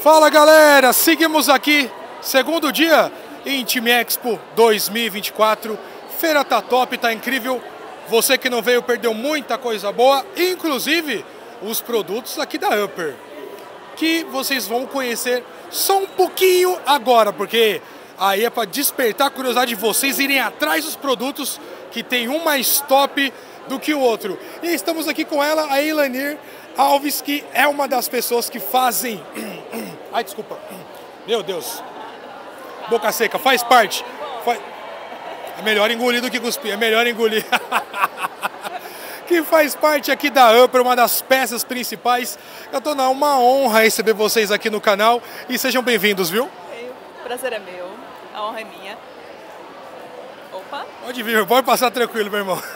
Fala galera, seguimos aqui, segundo dia em Time Expo 2024. Feira tá top, tá incrível. Você que não veio perdeu muita coisa boa, inclusive os produtos aqui da Upper, que vocês vão conhecer só um pouquinho agora, porque aí é para despertar a curiosidade de vocês irem atrás dos produtos que tem um mais top do que o outro. E estamos aqui com ela, a Ilanir Alves, que é uma das pessoas que fazem... Ai, desculpa. Meu Deus. Boca seca, faz parte. É melhor engolir do que cuspir, é melhor engolir. Que faz parte aqui da Upper, uma das peças principais. Eu tô uma honra receber vocês aqui no canal e sejam bem-vindos, viu? O prazer é meu, a honra é minha. Opa! Pode vir, pode passar tranquilo, meu irmão.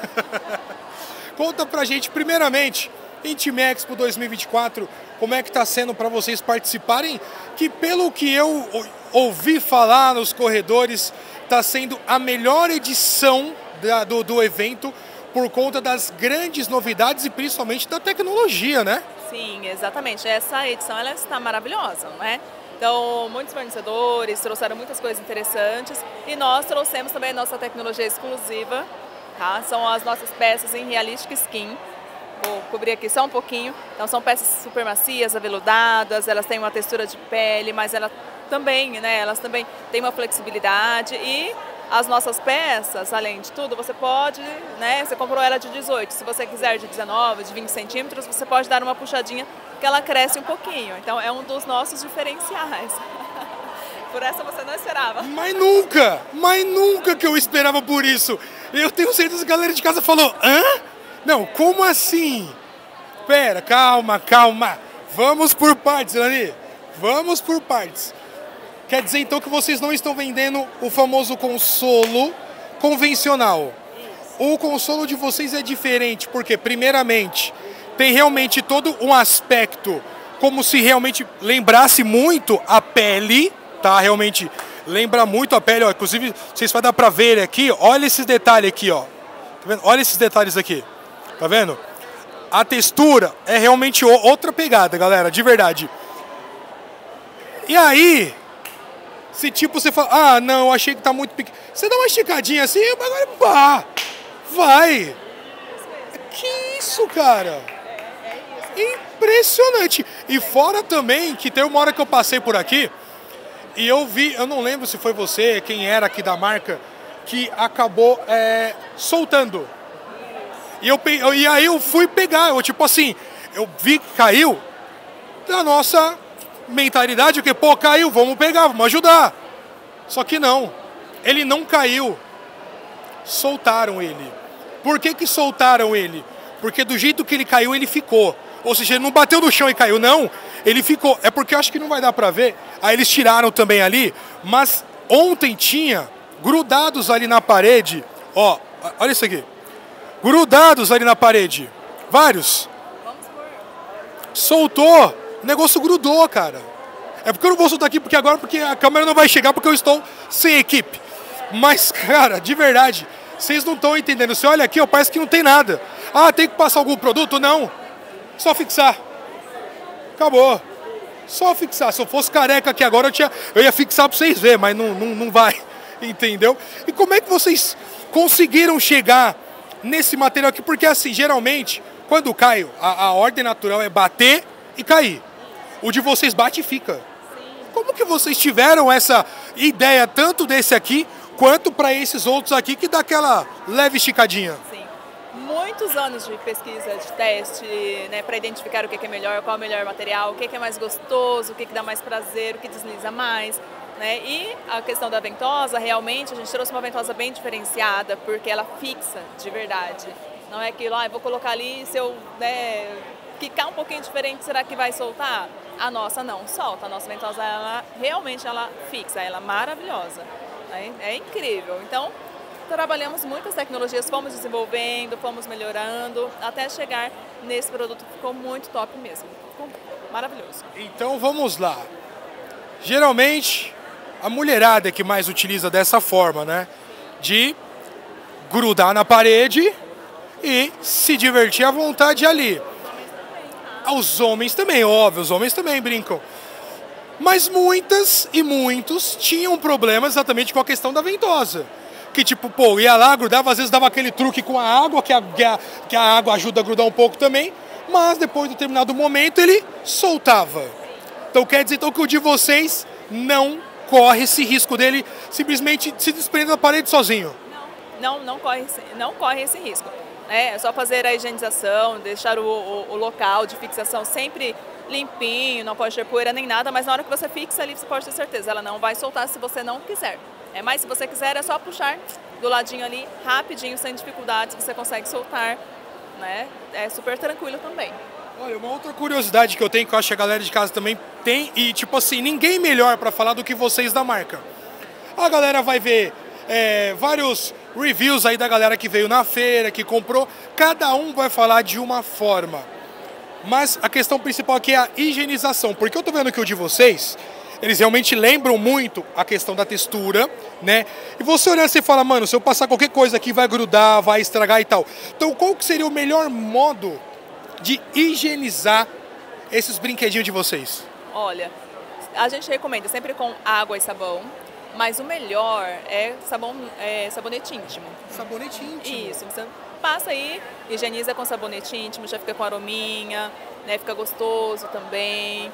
Conta pra gente, primeiramente, em Time Expo 2024, como é que tá sendo para vocês participarem, que pelo que eu ouvi falar nos corredores, tá sendo a melhor edição do evento, por conta das grandes novidades e principalmente da tecnologia, né? Sim, exatamente. Essa edição ela está maravilhosa, não é? Então, muitos fornecedores trouxeram muitas coisas interessantes e nós trouxemos também a nossa tecnologia exclusiva, tá? São as nossas peças em Realistic Skin. Vou cobrir aqui só um pouquinho. Então, são peças super macias, aveludadas, elas têm uma textura de pele, mas elas também têm uma flexibilidade e as nossas peças, além de tudo, você pode, né, você comprou ela de 18, se você quiser de 19, de 20 centímetros, você pode dar uma puxadinha que ela cresce um pouquinho. Então é um dos nossos diferenciais. Por essa você não esperava. Mas nunca que eu esperava por isso. Eu tenho certeza que a galera de casa falou, hã? Não, como assim? Pera, calma. Vamos por partes, Lani. Vamos por partes. Quer dizer então que vocês não estão vendendo o famoso consolo convencional. Isso. O consolo de vocês é diferente, porque primeiramente tem realmente todo um aspecto como se realmente lembrasse muito a pele, tá? Realmente lembra muito a pele, ó. Inclusive vocês vai dar pra ver aqui, olha esses detalhes aqui, ó. Tá vendo? Olha esses detalhes aqui. Tá vendo? A textura é realmente outra pegada, galera, de verdade. E aí, se tipo você fala, ah, não, eu achei que tá muito pequeno. Você dá uma esticadinha assim, agora pá, vai. Que isso, cara? Impressionante. E fora também que tem uma hora que eu passei por aqui e eu vi, eu não lembro se foi você, quem era aqui da marca, que acabou soltando. E aí eu fui pegar, tipo assim, eu vi que caiu da nossa mentalidade, o que, pô, caiu, vamos pegar, vamos ajudar. Só que não, ele não caiu, soltaram ele. Por que soltaram ele? Porque do jeito que ele caiu, ele ficou. Ou seja, ele não bateu no chão e caiu, não, ele ficou. É porque eu acho que não vai dar pra ver, aí eles tiraram também ali, mas ontem tinha grudados ali na parede, ó, olha isso aqui, grudados ali na parede, vários. Vamos por... Soltou. O negócio grudou, cara. É porque eu não vou soltar aqui porque a câmera não vai chegar porque eu estou sem equipe. Mas, cara, de verdade, vocês não estão entendendo. Você olha aqui, ó, parece que não tem nada. Ah, tem que passar algum produto? Não. Só fixar. Acabou. Só fixar. Se eu fosse careca aqui agora, eu ia fixar para vocês verem, mas não vai. Entendeu? E como é que vocês conseguiram chegar nesse material aqui? Porque assim, geralmente, quando cai, a ordem natural é bater e cair. O de vocês bate e fica. Sim. Como que vocês tiveram essa ideia, tanto desse aqui, quanto para esses outros aqui, que dá aquela leve esticadinha? Sim. Muitos anos de pesquisa, de teste, né, para identificar o que é melhor, qual é o melhor material, o que é mais gostoso, o que dá mais prazer, o que desliza mais. Né? E a questão da ventosa, realmente, a gente trouxe uma ventosa bem diferenciada, porque ela fixa de verdade. Não é aquilo, vou colocar ali, se eu quicar um pouquinho diferente, será que vai soltar? A nossa não solta, a nossa ventosa, ela realmente fixa, ela é maravilhosa, é incrível. Então, trabalhamos muitas tecnologias, fomos desenvolvendo, fomos melhorando, até chegar nesse produto que ficou muito top mesmo, ficou maravilhoso. Então vamos lá. Geralmente, a mulherada é que mais utiliza dessa forma, né? De grudar na parede e se divertir à vontade ali. Os homens também, óbvio, os homens também brincam. Mas muitas e muitos tinham problemas exatamente com a questão da ventosa. Que tipo, pô, ia lá, grudava, às vezes dava aquele truque com a água, que a água ajuda a grudar um pouco também, mas depois de determinado momento ele soltava. Então quer dizer então, que o de vocês não corre esse risco dele simplesmente se desprender da parede sozinho? Não corre esse risco. É só fazer a higienização, deixar o local de fixação sempre limpinho, não pode ter poeira nem nada, mas na hora que você fixa ali, você pode ter certeza, ela não vai soltar se você não quiser. Mas se você quiser, é só puxar do ladinho ali, rapidinho, sem dificuldades, você consegue soltar, né? É super tranquilo também. Olha, uma outra curiosidade que eu tenho, que eu acho que a galera de casa também tem, e tipo assim, ninguém melhor para falar do que vocês da marca. A galera vai ver vários reviews aí da galera que veio na feira, que comprou, cada um vai falar de uma forma. Mas a questão principal aqui é a higienização, porque eu tô vendo que o de vocês, eles realmente lembram muito a questão da textura, né? E você olhando assim e fala, mano, se eu passar qualquer coisa aqui vai grudar, vai estragar e tal. Então qual que seria o melhor modo de higienizar esses brinquedinhos de vocês? Olha, a gente recomenda sempre com água e sabão, mas o melhor é sabonete íntimo. Sabonete íntimo? Isso, você passa aí, higieniza com sabonete íntimo, já fica com arominha, né? Fica gostoso também.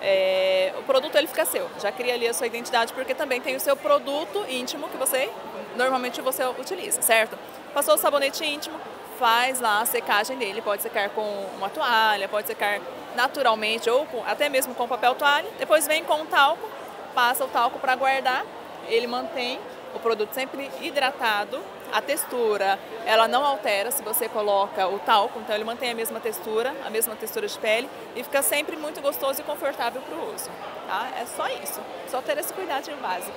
O produto ele fica seu, já cria ali a sua identidade, porque também tem o seu produto íntimo que normalmente você utiliza, certo? Passou o sabonete íntimo, faz lá a secagem dele, pode secar com uma toalha, pode secar naturalmente ou até mesmo com papel toalha. Depois vem com o talco, passa o talco para guardar, ele mantém o produto sempre hidratado. A textura, ela não altera se você coloca o talco, então ele mantém a mesma textura de pele e fica sempre muito gostoso e confortável para o uso. Tá? É só isso, só ter esse cuidadinho básico.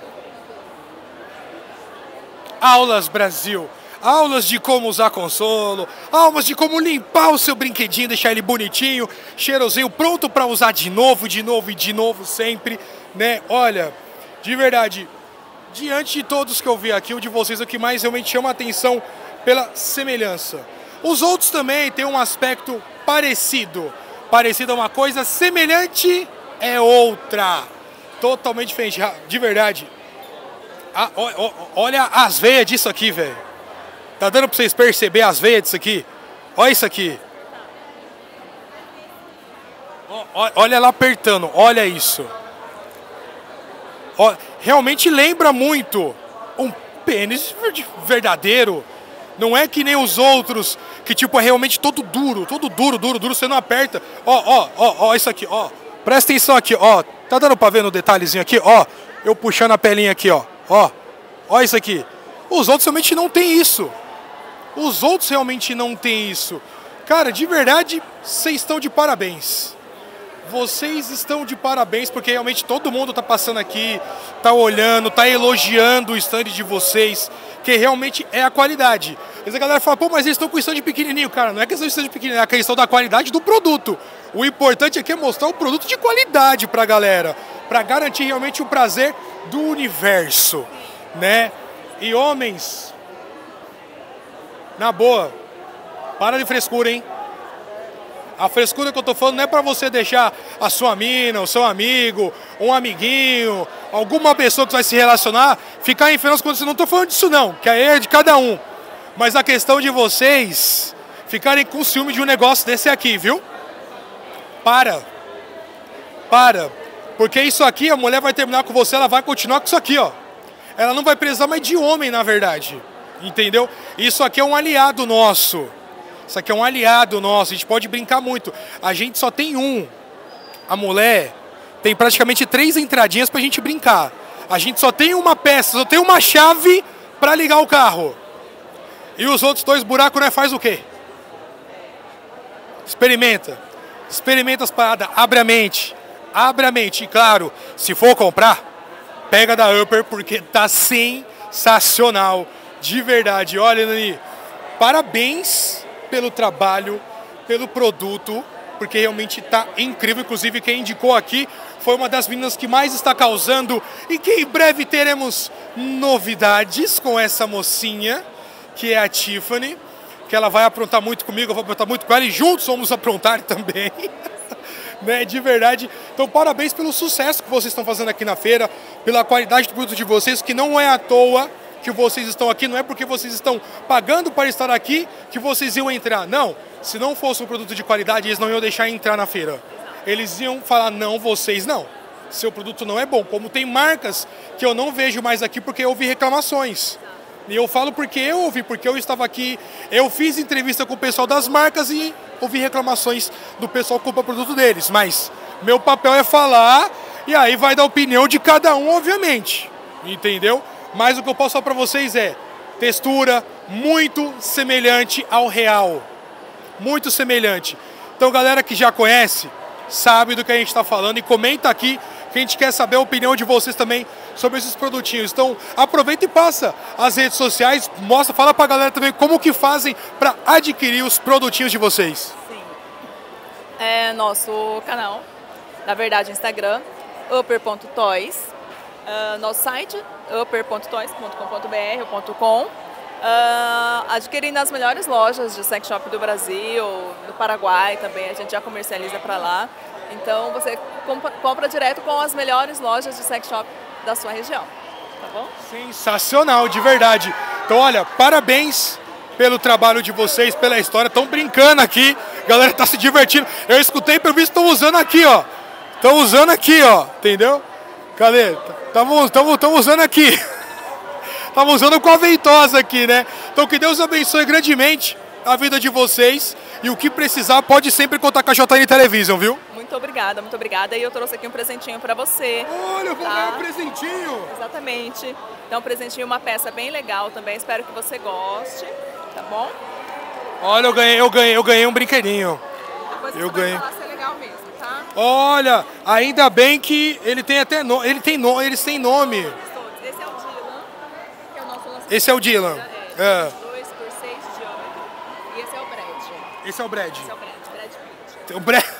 Aulas Brasil, aulas de como usar consolo, aulas de como limpar o seu brinquedinho, deixar ele bonitinho, cheirosinho, pronto para usar de novo e de novo sempre, né? Olha, de verdade, diante de todos que eu vi aqui, o de vocês é o que mais realmente chama a atenção pela semelhança. Os outros também têm um aspecto parecido. Parecido é uma coisa, semelhante é outra. Totalmente diferente, de verdade. Olha as veias disso aqui, velho. Tá dando pra vocês perceber as veias disso aqui? Olha isso aqui. Olha ela apertando, olha isso. Realmente lembra muito um pênis verdadeiro. Não é que nem os outros, que tipo é realmente todo duro, você não aperta. Ó, isso aqui, ó. Presta atenção aqui, ó. Tá dando pra ver no detalhezinho aqui, ó. Eu puxando a pelinha aqui, ó. Ó isso aqui. Os outros realmente não tem isso. Os outros realmente não tem isso. Cara, de verdade, vocês estão de parabéns. Vocês estão de parabéns, porque realmente todo mundo tá passando aqui, tá olhando, tá elogiando o stand de vocês, que realmente é a qualidade. Mas a galera fala, pô, mas eles estão com o stand pequenininho. Cara, não é questão de stand pequenininho, é a questão da qualidade do produto. O importante aqui é mostrar o produto de qualidade pra galera, pra garantir realmente o prazer do universo, né? E homens, na boa, para de frescura, hein? A frescura que eu tô falando não é pra você deixar a sua mina, o seu amigo, um amiguinho, alguma pessoa que vai se relacionar, ficar enfiando quando você não tô falando disso não, que aí é de cada um. Mas a questão de vocês ficarem com ciúme de um negócio desse aqui, viu? Para. Porque isso aqui, a mulher vai terminar com você, ela vai continuar com isso aqui, ó. Ela não vai precisar mais de homem, na verdade. Entendeu? Isso aqui é um aliado nosso. Isso aqui é um aliado nosso, a gente pode brincar muito. A gente só tem um. A mulher tem praticamente 3 entradinhas pra gente brincar. A gente só tem uma peça, só tem uma chave pra ligar o carro. E os outros 2 buracos, né, faz o quê? Experimenta as paradas, abre a mente. E claro, se for comprar, pega da Upper, porque tá sensacional. De verdade, olha, Nani, parabéns pelo trabalho, pelo produto, porque realmente está incrível. Inclusive quem indicou aqui foi uma das meninas que mais está causando e que em breve teremos novidades com essa mocinha, que é a Tiffany, que ela vai aprontar muito comigo, eu vou aprontar muito com ela e juntos vamos aprontar também. né, de verdade. Então, parabéns pelo sucesso que vocês estão fazendo aqui na feira, pela qualidade do produto de vocês, que não é à toa que vocês estão aqui, não é porque vocês estão pagando para estar aqui que vocês iam entrar. Não, se não fosse um produto de qualidade, eles não iam deixar entrar na feira. Eles iam falar, não, vocês não. Seu produto não é bom. Como tem marcas que eu não vejo mais aqui porque eu ouvi reclamações. E eu falo porque eu ouvi, porque eu estava aqui, eu fiz entrevista com o pessoal das marcas e ouvi reclamações do pessoal que compra o produto deles. Mas meu papel é falar e aí vai dar a opinião de cada um, obviamente. Entendeu? Mas o que eu posso falar para vocês é textura muito semelhante ao real. Muito semelhante. Então, galera que já conhece, sabe do que a gente está falando e comenta aqui que a gente quer saber a opinião de vocês também sobre esses produtinhos. Então, aproveita e passa as redes sociais, mostra, fala pra galera também como que fazem para adquirir os produtinhos de vocês. Sim. É nosso canal, na verdade, Instagram, upper.toys. Nosso site, upper.toys.com.br. Adquirindo nas melhores lojas de sex shop do Brasil, do Paraguai também, a gente já comercializa para lá. Então você compra direto com as melhores lojas de sex shop da sua região, tá bom? Sensacional, de verdade. Então olha, parabéns pelo trabalho de vocês, pela história. Estão brincando aqui, a galera tá se divertindo. Eu escutei, pelo visto, estão usando aqui, ó. Estão usando aqui, ó, entendeu? Cadê? Estamos usando aqui. Estamos usando com a ventosa aqui, né? Então que Deus abençoe grandemente a vida de vocês. E o que precisar, pode sempre contar com a JN Television, viu? Muito obrigada, muito obrigada. E eu trouxe aqui um presentinho para você. Olha, eu vou ganhar um presentinho. Exatamente. Então, um presentinho, uma peça bem legal também. Espero que você goste, tá bom? Olha, eu ganhei um brinquedinho. Depois você vai falar se é legal mesmo, tá? Olha, ainda bem que ele tem até nome. Eles têm nome. Esse é o Dylan, que é o nosso lançamento. Esse é o Dylan. 2 por 6 de diâmetro. E esse é o Brad. Esse é o Brad. Esse é o Brad Pitt. O Brad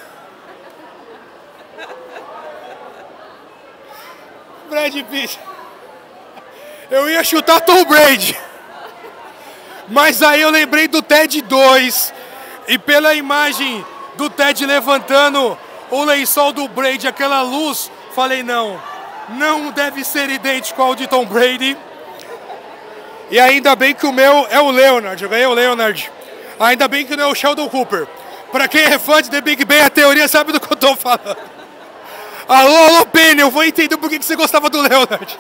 Pitt. Eu ia chutar Tom Brady. Mas aí eu lembrei do Ted 2. E pela imagem do Ted levantando o lençol do Brady, aquela luz, falei, não deve ser idêntico ao de Tom Brady. E ainda bem que o meu é o Leonard, eu ganhei o Leonard. Ainda bem que não é o Sheldon Cooper. Pra quem é fã de The Big Bang, a teoria sabe do que eu tô falando. Alô, Penny, eu vou entender por que você gostava do Leonard.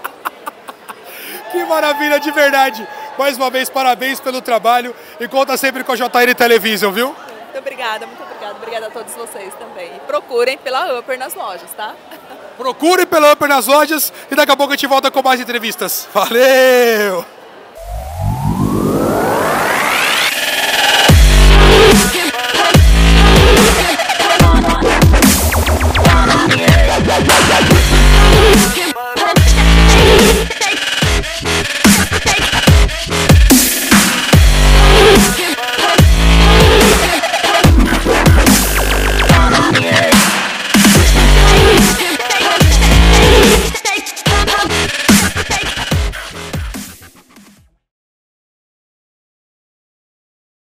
Que maravilha, de verdade. Mais uma vez, parabéns pelo trabalho e conta sempre com a JN Television, viu? Muito obrigada, muito obrigada. Obrigada a todos vocês também. E procurem pela Upper nas lojas, tá? Procure pela Upper nas lojas e daqui a pouco a gente volta com mais entrevistas. Valeu!